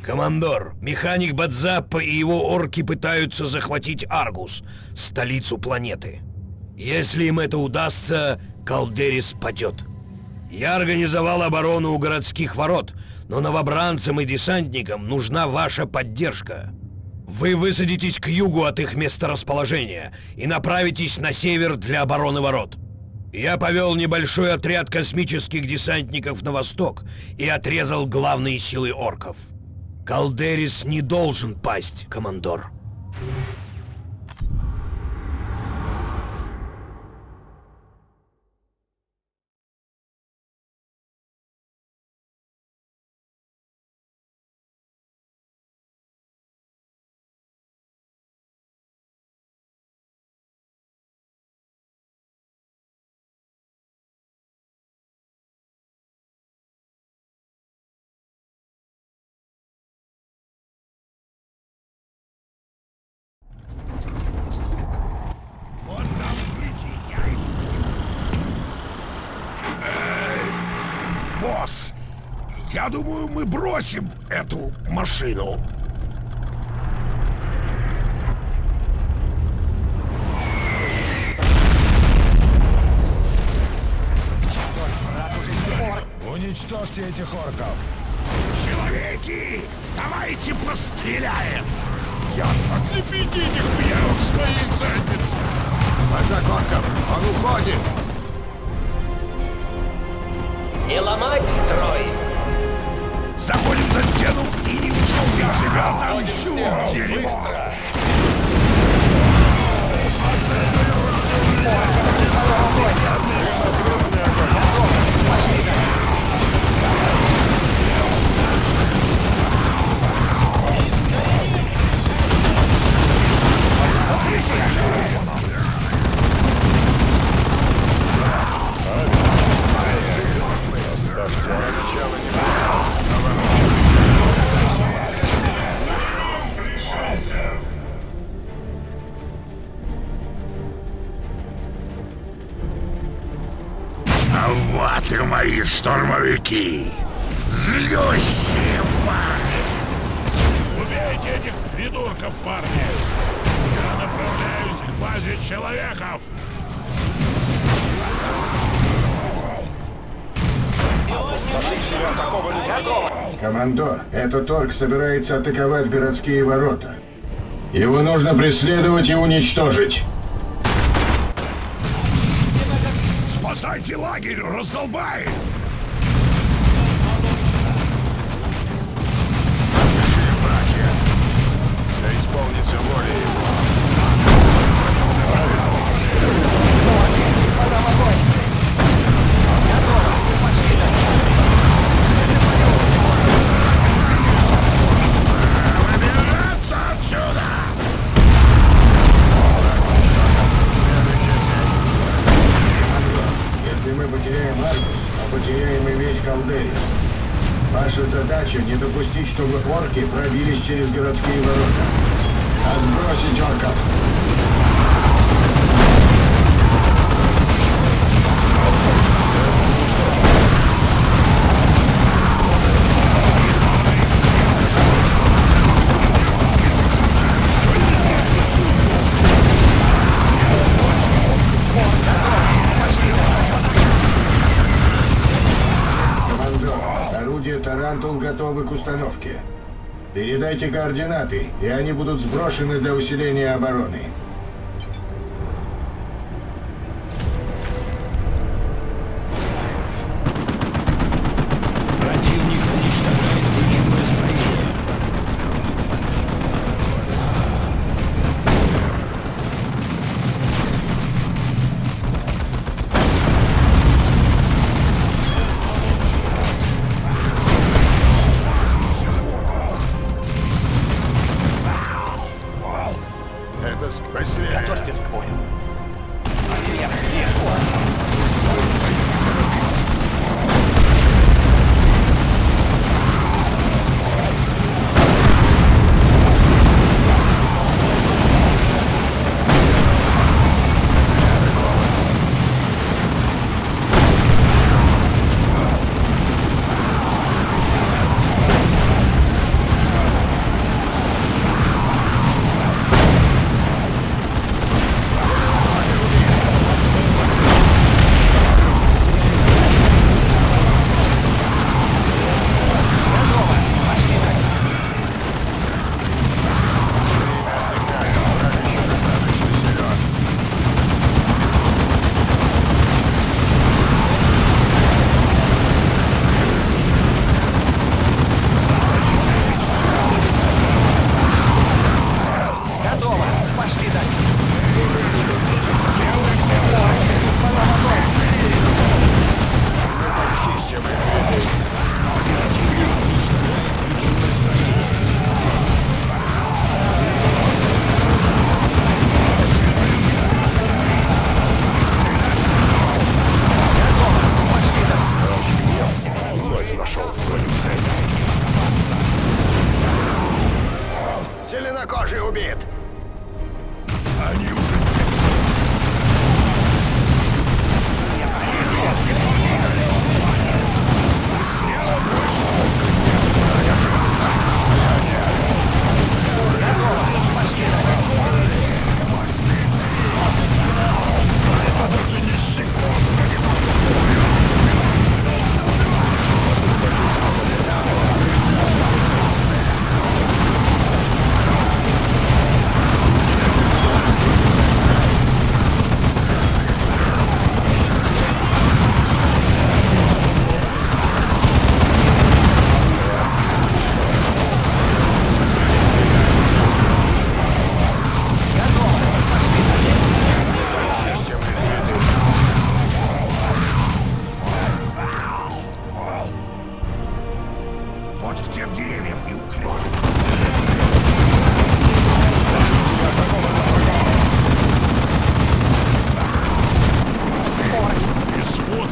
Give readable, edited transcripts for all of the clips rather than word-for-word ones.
Командор, механик Бадзаппа и его орки пытаются захватить Аргус, столицу планеты. Если им это удастся, Калдерис падет. Я организовал оборону у городских ворот, но новобранцам и десантникам нужна ваша поддержка. Вы высадитесь к югу от их месторасположения и направитесь на север для обороны ворот. Я повел небольшой отряд космических десантников на восток и отрезал главные силы орков. Калдерис не должен пасть, командор. Босс, я думаю, мы бросим эту машину. Уничтожьте этих орков. Человеки, давайте постреляем. Отлепите этих пьянок своей задницы. Вожак орков, он уходит. Не ломать строй! Заходим за стену и не вчем я тебя там ищу. Быстро! Вот и мои штурмовики. Злющие парни. Убейте этих придурков, парни! Я направляюсь к базе человеков! Командор, этот орк собирается атаковать городские ворота. Его нужно преследовать и уничтожить. Спасайте лагерь, раздолбай! Да исполнится воля его! Выбираться отсюда! Если мы потеряем Аргус, то потеряем и весь Калдерис. Ваша задача не допустить, чтобы орки пробились через городские ворота. Отбросить орков! Тарантул готовы к установке. Передайте координаты, и они будут сброшены для усиления обороны. Противник уничтожает ключевое строение.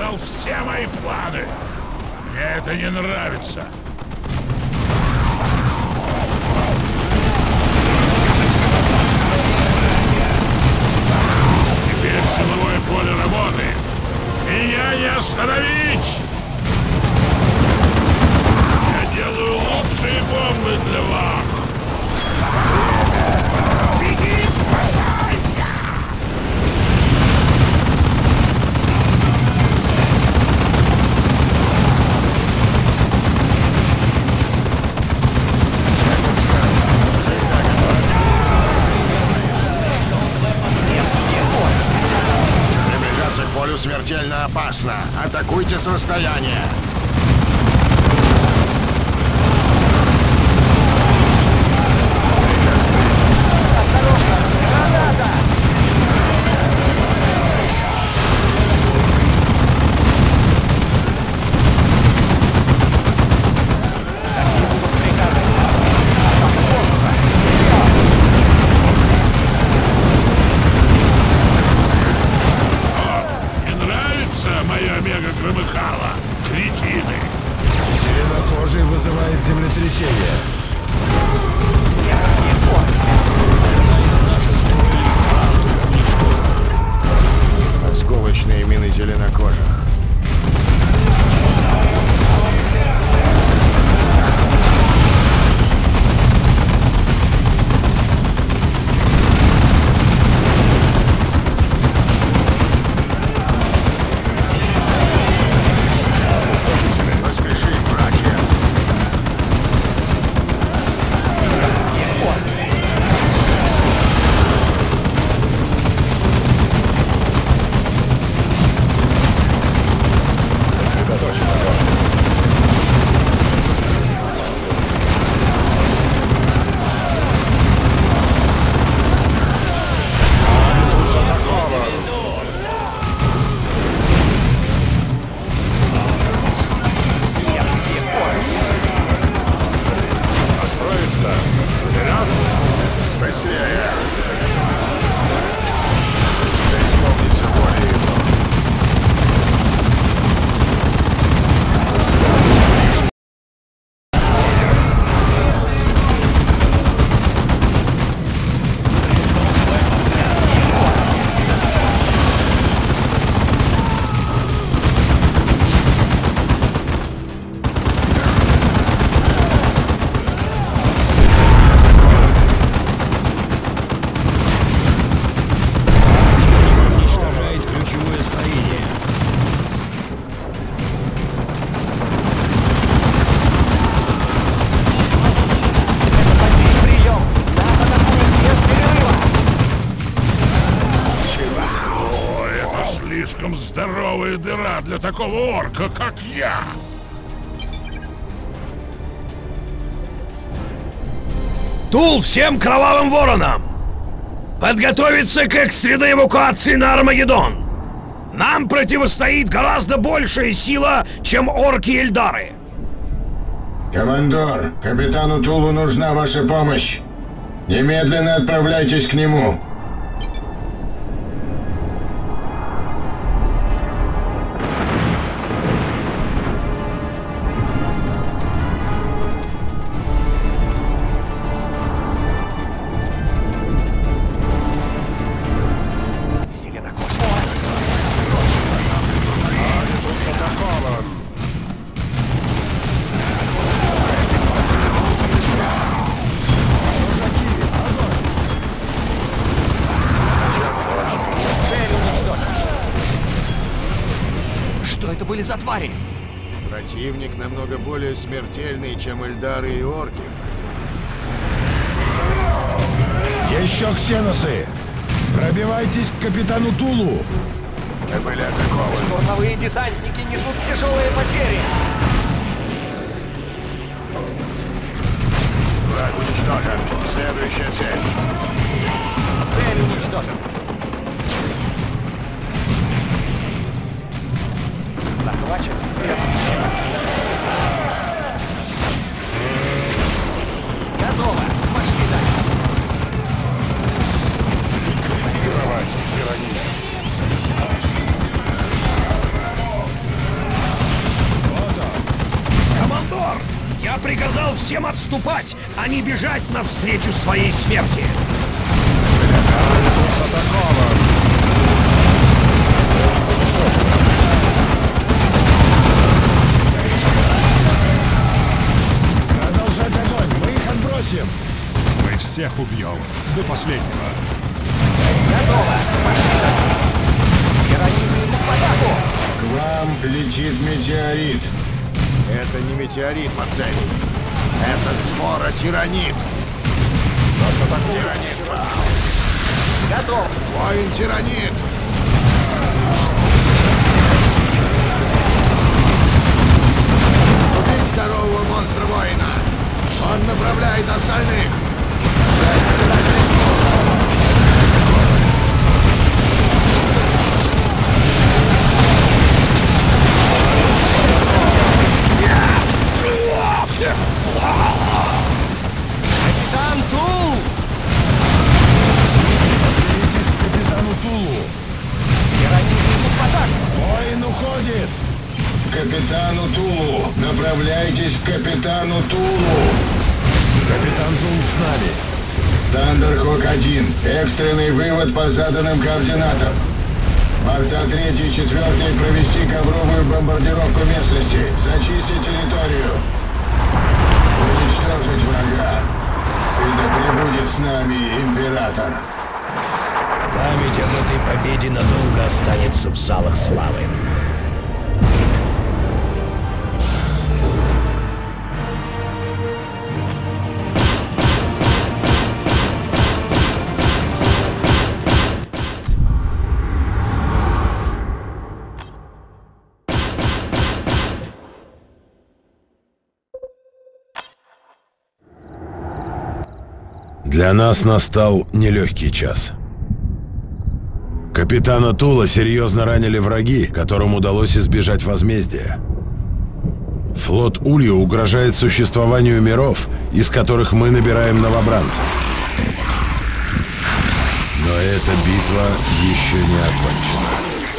предал все мои планы. Мне это не нравится. Теперь силовое поле работает. Меня не остановить! Я делаю лучшие бомбы для вас. Беги, спасайся! Приближаться к полю смертельно опасно. Атакуйте с расстояния. Громыхало! Кретины! Зеленокожий вызывает землетрясение. Осколочные мины зеленокожих. Слишком здоровая дыра для такого орка, как я. Тул всем кровавым воронам! Подготовиться к экстренной эвакуации на Армагеддон! Нам противостоит гораздо большая сила, чем орки и эльдары! Командор, капитану Тулу нужна ваша помощь! Немедленно отправляйтесь к нему! Были за твари? Противник намного более смертельный, чем эльдары и орки. Еще ксеносы! Пробивайтесь к капитану Тулу! Мы были атакованы. Штурмовые десантники несут тяжелые потери. Враг уничтожен. Следующая цель. Цель уничтожена. Захвачен средств. Готово. Пошли дальше. Ликвидировать пирамиду. приказал всем отступать, а не бежать навстречу своей смерти. Продолжать огонь, мы их отбросим. Мы всех убьем. До последнего. Готово. Пошли дальше. Тираниды идут в атаку. К вам летит метеорит. Это не метеорит, пацан. Это свора тиранит. Тиранит. Готов. Воин тиранит. Убить здорового монстра-воина. Он направляет остальных. Капитан Тул! Беритесь к капитану Тулу. Тираниды идут в атаку. Воин уходит. Капитану Тулу. Направляйтесь к капитану Тулу. Капитан Тул с нами. Тандерхок-1. Экстренный вывод по заданным координатам. Борта 3 и 4 провести ковровую бомбардировку местности. Зачистить территорию. Уничтожить врага. И да пребудет с нами Император. Память об этой победе надолго останется в залах славы. Для нас настал нелегкий час. Капитана Тула серьезно ранили враги, которым удалось избежать возмездия. Флот Улью угрожает существованию миров, из которых мы набираем новобранцев. Но эта битва еще не окончена.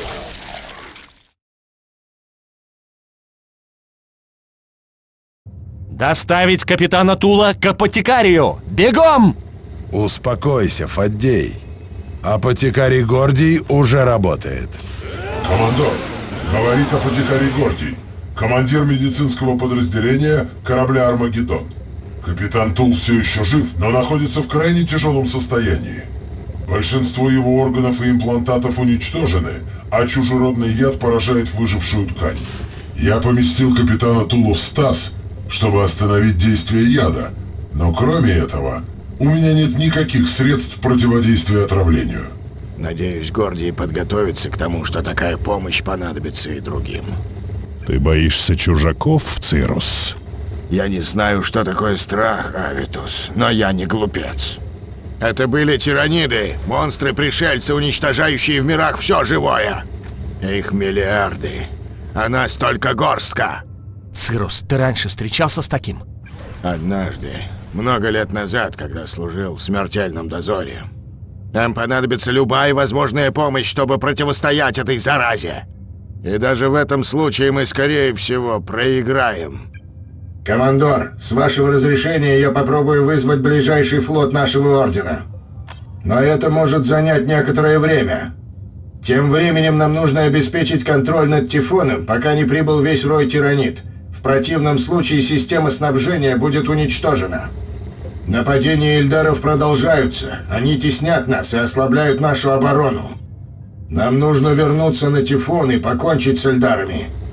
Доставить капитана Тула к апотекарию! Бегом! Успокойся, Фаддей. Апотекарий Гордий уже работает. Командор, говорит апотекарий Гордий, командир медицинского подразделения корабля «Армагеддон». Капитан Тул все еще жив, но находится в крайне тяжелом состоянии. Большинство его органов и имплантатов уничтожены, а чужеродный яд поражает выжившую ткань. Я поместил капитана Тула в стаз, чтобы остановить действие яда, но кроме этого, у меня нет никаких средств противодействия отравлению. Надеюсь, Гордий подготовится к тому, что такая помощь понадобится и другим. Ты боишься чужаков, Цирус? Я не знаю, что такое страх, Авитус, но я не глупец. Это были тираниды, монстры-пришельцы, уничтожающие в мирах все живое. Их миллиарды, а нас только горстка. Цирус, ты раньше встречался с таким? Однажды, много лет назад, когда служил в смертельном дозоре. Нам понадобится любая возможная помощь, чтобы противостоять этой заразе. И даже в этом случае мы, скорее всего, проиграем. Командор, с вашего разрешения я попробую вызвать ближайший флот нашего ордена. Но это может занять некоторое время. Тем временем нам нужно обеспечить контроль над Тифоном, пока не прибыл весь рой тиранид. В противном случае система снабжения будет уничтожена. Нападения эльдаров продолжаются. Они теснят нас и ослабляют нашу оборону. Нам нужно вернуться на Тифон и покончить с эльдарами.